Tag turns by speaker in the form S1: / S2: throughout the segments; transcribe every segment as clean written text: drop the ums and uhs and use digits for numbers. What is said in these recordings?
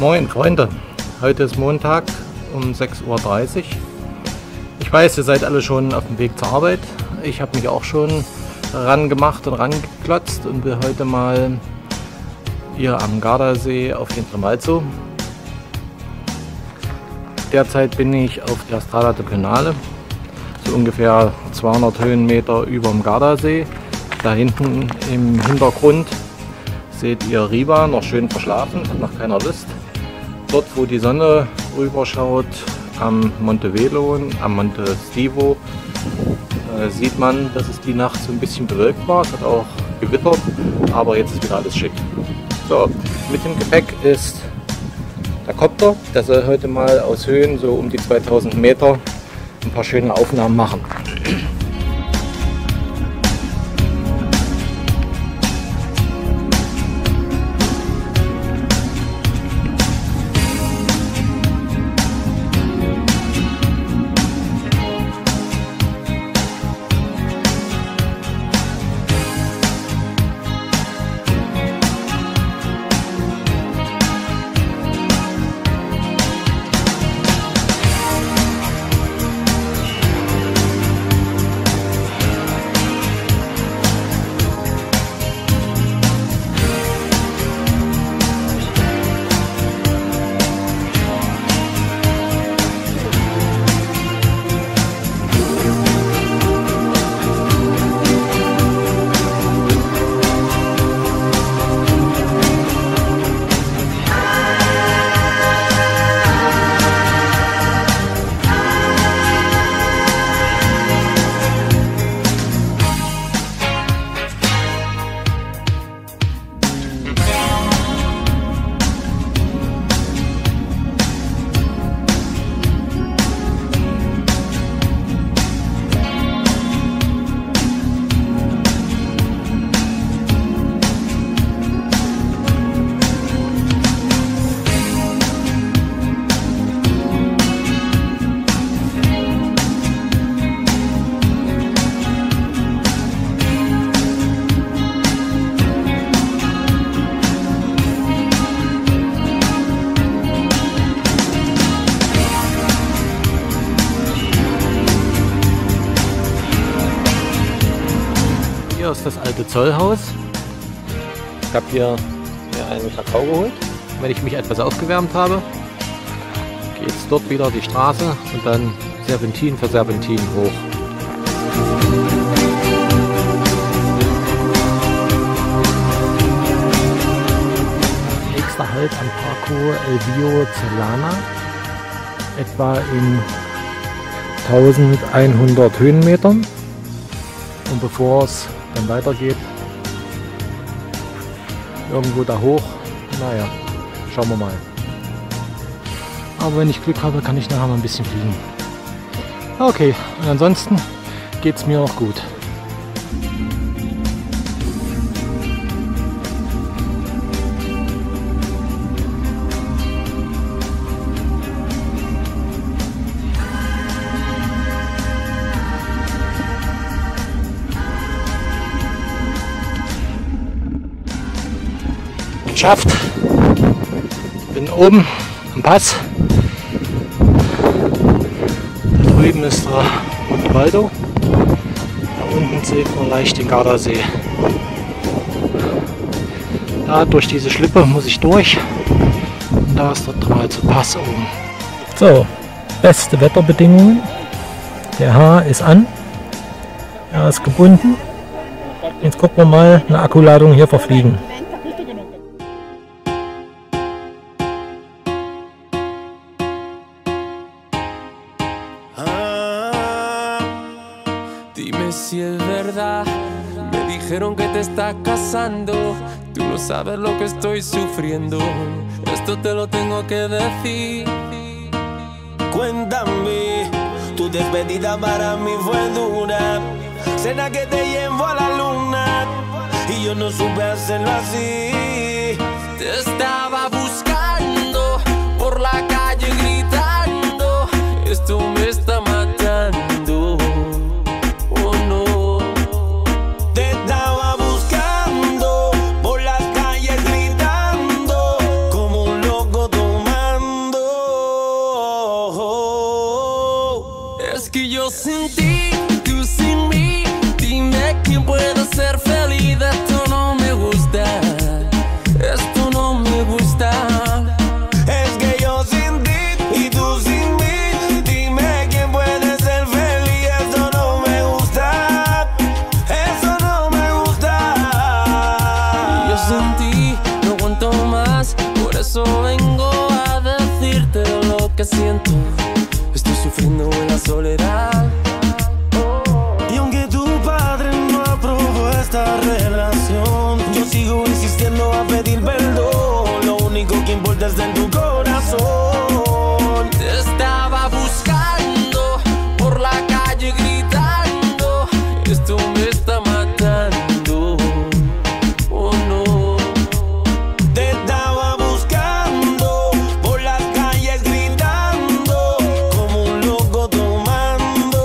S1: Moin Freunde, heute ist Montag um 6:30 Uhr. Ich weiß, ihr seid alle schon auf dem Weg zur Arbeit. Ich habe mich auch schon rangemacht und rangeklotzt und will heute mal hier am Gardasee auf den Tremalzo. Derzeit bin ich auf der Strada del Canale, so ungefähr 200 Höhenmeter über dem Gardasee. Da hinten im Hintergrund seht ihr Riva, noch schön verschlafen, hat noch keiner Lust. Dort, wo die Sonne rüberschaut, am Monte Velo, am Monte Stivo, sieht man, dass es die Nacht so ein bisschen bewölkt war. Es hat auch gewittert, aber jetzt ist wieder alles schick. So, mit dem Gepäck ist der Kopter. Der soll heute mal aus Höhen, so um die 2000 Meter, ein paar schöne Aufnahmen machen. Hier ist das alte Zollhaus. Ich habe hier einen Kakao geholt. Wenn ich mich etwas aufgewärmt habe, geht es dort wieder die Straße und dann Serpentin für Serpentin hoch. Nächster Halt am Parco Silvio Celana, etwa in 1100 Höhenmetern. Und bevor es dann weitergeht, irgendwo da hoch, naja, schauen wir mal. Aber wenn ich Glück habe, kann ich nachher mal ein bisschen fliegen. Okay, und ansonsten geht es mir auch gut. Geschafft. Bin oben am Pass. Da drüben ist der Mountainbike. Da unten sieht man leicht den Gardasee. Da durch diese Schlippe muss ich durch. Und da ist der Tremalzo Pass oben. So, beste Wetterbedingungen. Der Haar ist an. Er ist gebunden. Jetzt gucken wir mal eine Akkuladung hier verfliegen.
S2: Si es verdad, me dijeron que te estás casando. Tú no sabes lo que estoy sufriendo. Esto te lo tengo que decir.
S3: Cuéntame, tu despedida para mí fue dura. Cena que te llevo a la luna y yo no supe hacerlo así.
S2: Te estaba buscando por la calle gritando. Esto me está matando.
S3: Por las calles gritando como un loco.
S2: que yo sin ti, tú sin mí, dime quién puede ser feliz. Esto no me gusta, esto no me gusta.
S3: Es que yo sin ti y tú sin mí, dime quién puede ser feliz. Eso no me gusta, eso no me gusta.
S2: Yo sin ti no aguanto más, por eso vengo a decirte lo que siento. Estoy sufriendo en la soledad.
S3: Y aunque tu padre no aprobó esta relación, yo sigo insistiendo a pedir perdón. Lo único que importa es en tu corazón.
S2: Te estaba buscando por la calle gritando, esto me está matando. Oh no.
S3: Te estaba buscando por las calles gritando, como un loco tomando.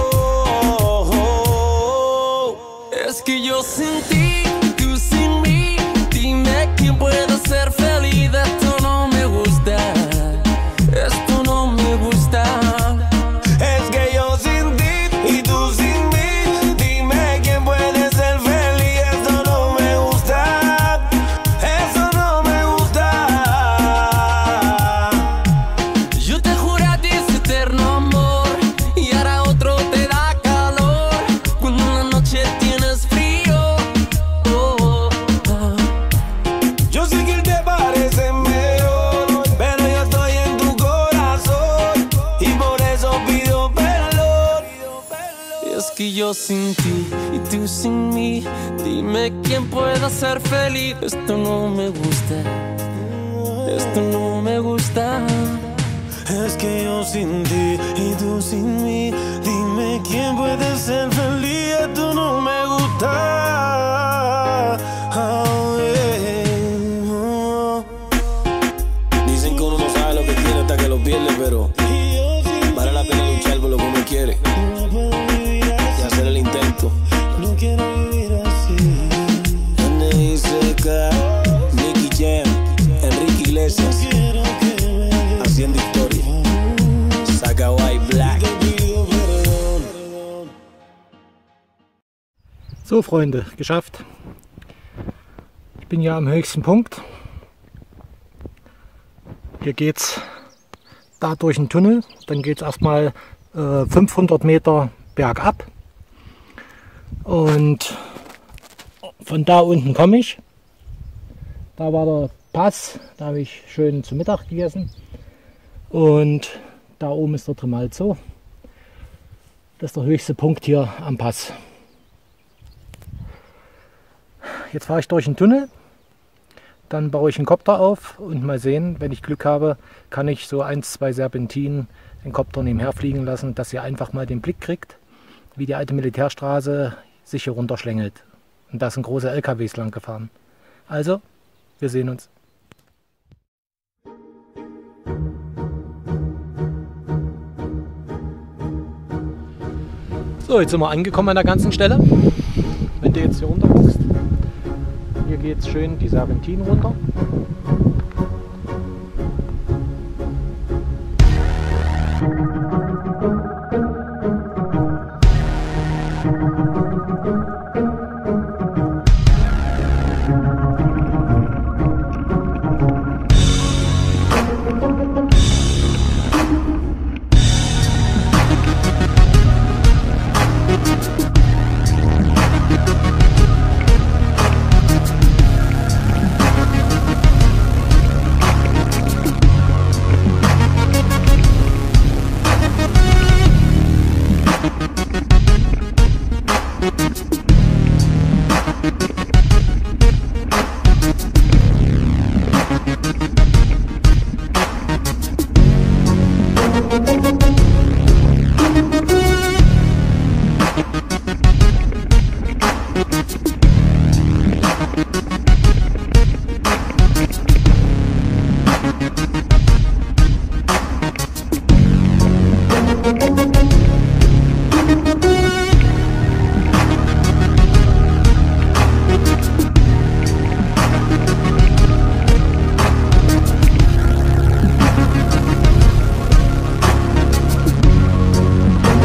S2: Es que yo sin ti, tú sin mí, dime quién puede ser feliz. Esto no me gusta, esto no me gusta.
S3: Es que yo sin ti y tú sin mí, dime quién puede ser feliz. Eso no me gusta, eso no me gusta.
S2: Yo te juré a ti ese eterno amor y ahora otro te da calor cuando en la noche tienes frío. Oh, oh.
S3: Yo sé que él te parece mejor, pero yo estoy en tu corazón y por eso pido perdón.
S2: Es que yo sin ti y tú sin mí, dime quién pueda ser feliz. Esto no me gusta, esto no me gusta.
S3: Es que yo sin ti y tú sin mí, dime quién puede ser feliz. Esto no me gusta. Oh, yeah. Dicen que uno no sabe lo que tiene hasta que lo pierde, pero vale la pena luchar por lo que uno quiere y hacer el intento. No quiero vivir así. NICK, Nicky Jam, Enrique Iglesias, haciendo historia. Saca White Black.
S1: So Freunde, geschafft. Ich bin ja am höchsten Punkt. Hier geht's da durch den Tunnel, dann geht es erstmal 500 Meter bergab und von da unten komme ich. Da war der Pass, da habe ich schön zu Mittag gegessen und da oben ist der Tremalzo. Das ist der höchste Punkt hier am Pass. Jetzt fahre ich durch den Tunnel, dann baue ich einen Kopter auf und mal sehen, wenn ich Glück habe, kann ich so 1, 2 Serpentinen den Kopter nebenher fliegen lassen, dass ihr einfach mal den Blick kriegt, wie die alte Militärstraße sich hier runterschlängelt. Und da sind große LKWs lang gefahren. Also, wir sehen uns. So, jetzt sind wir angekommen an der ganzen Stelle. Wenn du jetzt hier runter guckst, hier geht es schön die Serpentinen runter.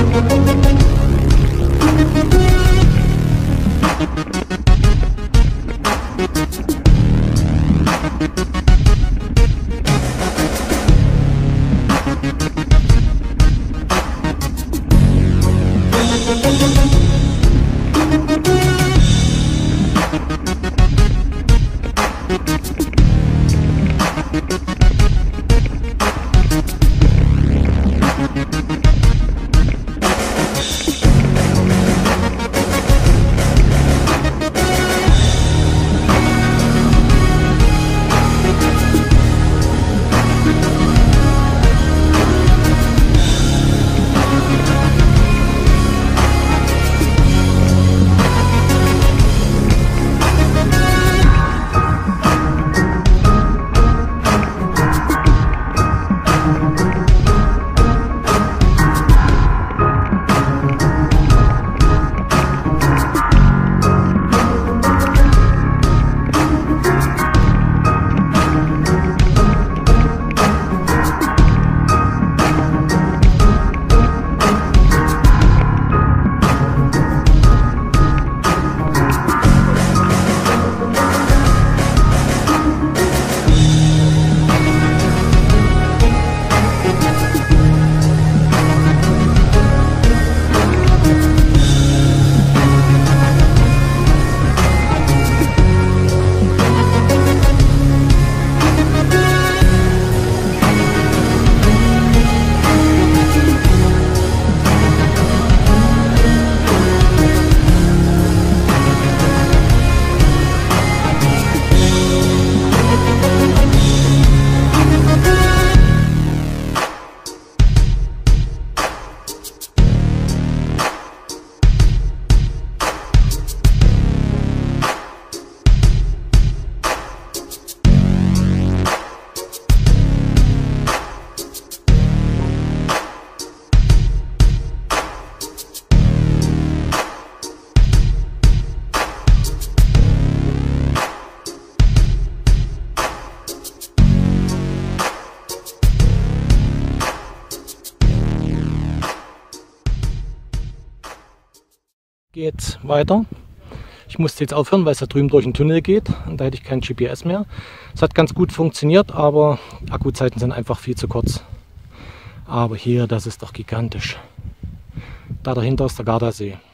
S1: Geht's weiter. Ich musste jetzt aufhören, weil es da drüben durch den Tunnel geht und da hätte ich kein GPS mehr. Es hat ganz gut funktioniert, aber Akkuzeiten sind einfach viel zu kurz. Aber hier, das ist doch gigantisch. Da dahinter ist der Gardasee.